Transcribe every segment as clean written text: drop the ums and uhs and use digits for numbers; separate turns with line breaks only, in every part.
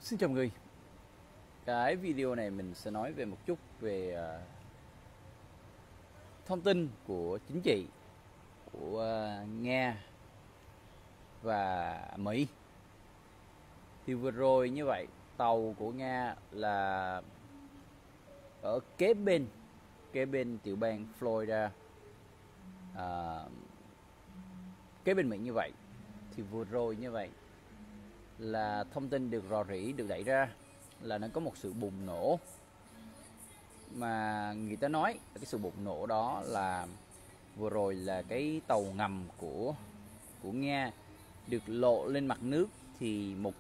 Xin chào mọi người. Cái video này mình sẽ nói về một chút về thông tin của chính trị của Nga và Mỹ. Thì vừa rồi như vậy, tàu của Nga là ở kế bên tiểu bang Florida, kế bên Mỹ như vậy. Thì vừa rồi như vậy là thông tin được rò rỉ, được đẩy ra là nó có một sự bùng nổ, mà người ta nói cái sự bùng nổ đó là vừa rồi là cái tàu ngầm của Nga được lộ lên mặt nước, thì một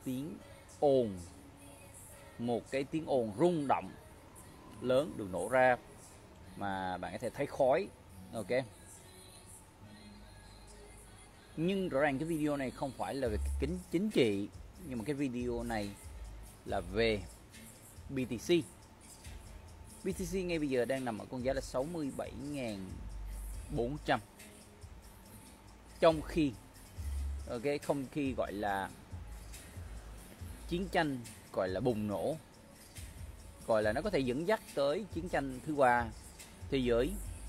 cái tiếng ồn rung động lớn được nổ ra, mà bạn có thể thấy khói. Ok, nhưng rõ ràng cái video này không phải là về chính trị, nhưng mà cái video này là về BTC. BTC ngay bây giờ đang nằm ở con giá là 67.400. Trong khi không khi gọi là chiến tranh gọi là bùng nổ, gọi là nó có thể dẫn dắt tới chiến tranh thứ ba thế giới,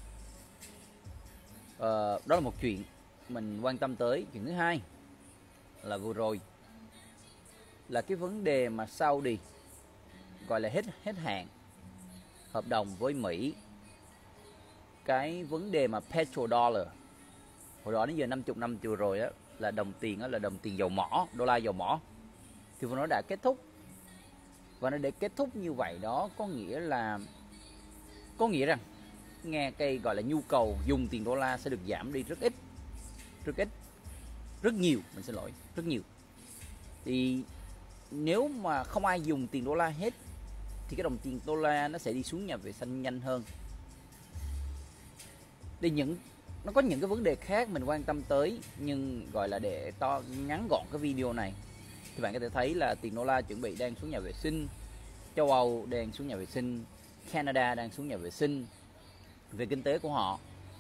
đó là một chuyện mình quan tâm tới. Chuyện thứ hai là vừa rồi là cái vấn đề mà Saudi gọi là hết hạn hợp đồng với Mỹ. Cái vấn đề mà petrodollar hồi đó đến giờ 50 năm vừa rồi á, là đồng tiền đó, là đồng tiền dầu mỏ, đô la dầu mỏ, thì nó đã kết thúc. Và nó để kết thúc như vậy đó có nghĩa rằng nghe cái gọi là nhu cầu dùng tiền đô la sẽ được giảm đi rất nhiều. Thì nếu mà không ai dùng tiền đô la hết thì cái đồng tiền đô la nó sẽ đi xuống nhà vệ sinh nhanh hơn. Nó có những cái vấn đề khác mình quan tâm tới, nhưng gọi là để ngắn gọn cái video này thì bạn có thể thấy là tiền đô la chuẩn bị đang xuống nhà vệ sinh, châu Âu đang xuống nhà vệ sinh, Canada đang xuống nhà vệ sinh về kinh tế của họ.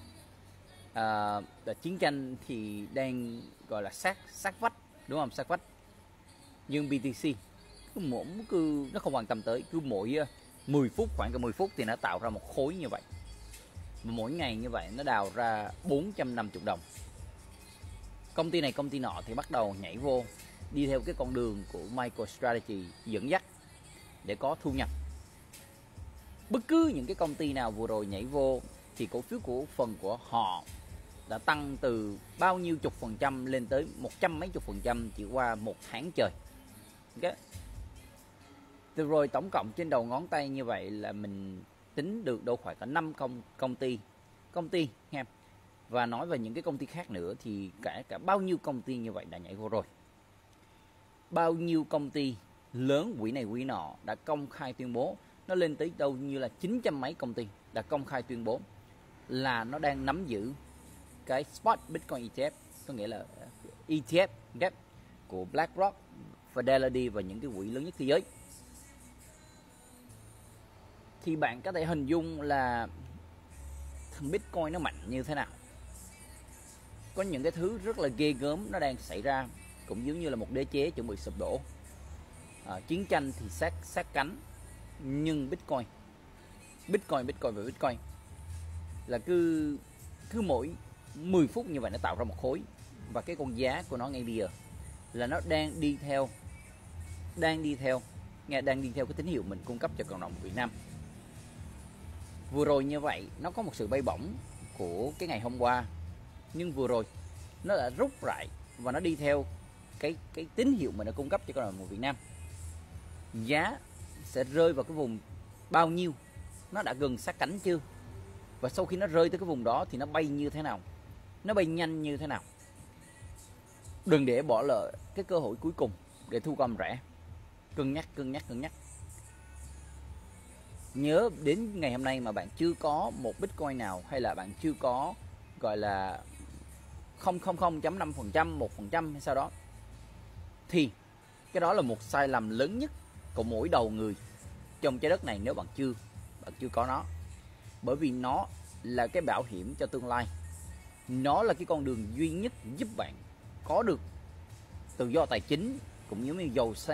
Chiến tranh thì đang gọi là sát vách, đúng không? Sát vách. Nhưng BTC nó không quan tâm tới, cứ mỗi 10 phút, khoảng cả 10 phút thì nó tạo ra một khối như vậy, và mỗi ngày như vậy nó đào ra 450 đồng. Công ty này công ty nọ thì bắt đầu nhảy vô đi theo cái con đường của MicroStrategy dẫn dắt để có thu nhập. Bất cứ những cái công ty nào vừa rồi nhảy vô thì cổ phiếu của phần của họ đã tăng từ bao nhiêu chục % lên tới 100 mấy chục % chỉ qua một tháng trời. Okay. Từ rồi tổng cộng trên đầu ngón tay như vậy là mình tính được đâu khoảng cả 5 công ty ha. Và nói về những cái công ty khác nữa thì cả bao nhiêu công ty như vậy đã nhảy vô rồi. Bao nhiêu công ty lớn quỹ này quỹ nọ đã công khai tuyên bố, nó lên tới đâu như là 900 mấy công ty đã công khai tuyên bố là nó đang nắm giữ cái spot Bitcoin ETF, có nghĩa là ETF của BlackRock, Fidelity và những cái quỹ lớn nhất thế giới. Thì bạn có thể hình dung là thằng Bitcoin nó mạnh như thế nào. Có những cái thứ rất là ghê gớm nó đang xảy ra, cũng giống như là một đế chế chuẩn bị sụp đổ. Chiến tranh thì sát cánh, nhưng Bitcoin là cứ mỗi 10 phút như vậy nó tạo ra một khối. Và cái con giá của nó ngay bây giờ là nó đang đi theo cái tín hiệu mình cung cấp cho cộng đồng Việt Nam. Vừa rồi như vậy nó có một sự bay bổng của cái ngày hôm qua, nhưng vừa rồi nó đã rút lại và nó đi theo cái tín hiệu mình đã cung cấp cho cộng đồng Việt Nam. Giá sẽ rơi vào cái vùng bao nhiêu, nó đã gần sát cánh chưa, và sau khi nó rơi tới cái vùng đó thì nó bay như thế nào, nó bay nhanh như thế nào. Đừng để bỏ lỡ cái cơ hội cuối cùng để thu gom rẻ. Cân nhắc. Nhớ đến ngày hôm nay mà bạn chưa có một Bitcoin nào, hay là bạn chưa có gọi là 0,5%, 1% hay sao đó, thì cái đó là một sai lầm lớn nhất của mỗi đầu người trong trái đất này nếu bạn chưa có nó. Bởi vì nó là cái bảo hiểm cho tương lai. Nó là cái con đường duy nhất giúp bạn có được tự do tài chính, cũng giống như giàu sang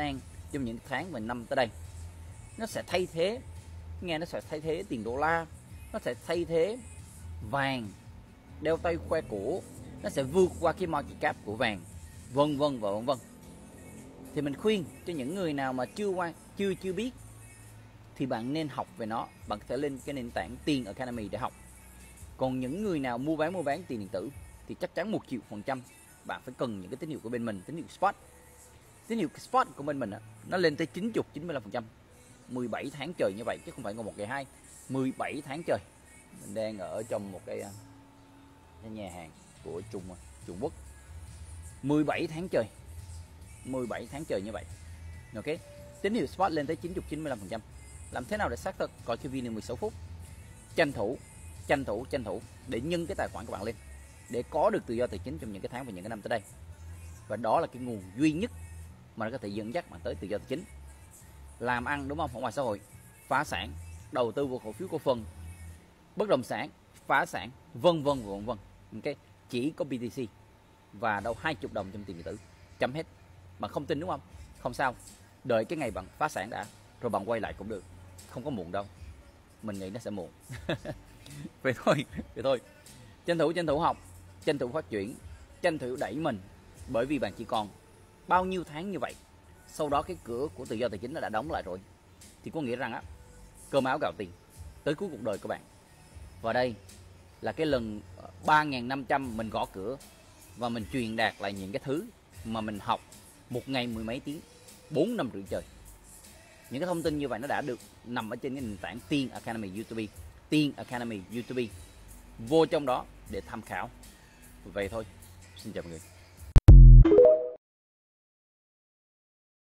trong những tháng và năm tới đây. Nó sẽ thay thế, nghe, nó sẽ thay thế tiền đô la, nó sẽ thay thế vàng, đeo tay khoe cổ, nó sẽ vượt qua cái market cap của vàng, vân vân và vân vân. Thì mình khuyên cho những người nào mà chưa biết thì bạn nên học về nó, bạn có thể lên cái nền tảng Tiền Academy để học. Còn những người nào mua bán tiền điện tử thì chắc chắn 1.000.000% bạn phải cần những cái tín hiệu của bên mình, tín hiệu spot. Tín hiệu spot của bên mình nó lên tới 90-95%, 17 tháng trời như vậy chứ không phải còn một ngày hai, 17 tháng trời. Mình đang ở trong một cái nhà hàng của Trung Quốc, 17 tháng trời, 17 tháng trời như vậy. Ok, tín hiệu spot lên tới 90-95%. Làm thế nào để xác thực? Coi cái video 16 phút, tranh thủ để nhân cái tài khoản của bạn lên, để có được tự do tài chính trong những cái tháng và những cái năm tới đây. Và đó là cái nguồn duy nhất mà nó có thể dẫn dắt bạn tới tự do tài chính. Làm ăn đúng không, ở ngoài xã hội, phá sản, đầu tư vào cổ phiếu cổ phần, bất động sản, phá sản, vân vân. Ok, chỉ có BTC và đâu 20 đồng trong tiền điện tử, chấm hết. Bạn không tin đúng không? Không sao, đợi cái ngày bạn phá sản đã, rồi bạn quay lại cũng được, không có muộn đâu. Mình nghĩ nó sẽ muộn. Vậy thôi. Tranh thủ học, tranh thủ phát triển, tranh thủ đẩy mình, bởi vì bạn chỉ còn bao nhiêu tháng như vậy, sau đó cái cửa của tự do tài chính nó đã đóng lại rồi. Thì có nghĩa rằng cơm áo gạo tiền tới cuối cuộc đời của bạn. Và đây là cái lần 3.500 mình gõ cửa và mình truyền đạt lại những cái thứ mà mình học một ngày 10 mấy tiếng, 4 năm rưỡi trời. Những cái thông tin như vậy nó đã được nằm ở trên cái nền tảng Tiền Academy YouTube. Tiền Academy YouTube, vô trong đó để tham khảo. Vậy thôi, xin chào mọi người.